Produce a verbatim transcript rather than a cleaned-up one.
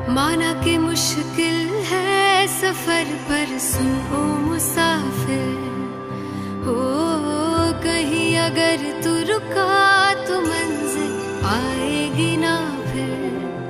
माना कि मुश्किल है सफर पर सुन ओ मुसाफिर, हो कहीं अगर तू रुका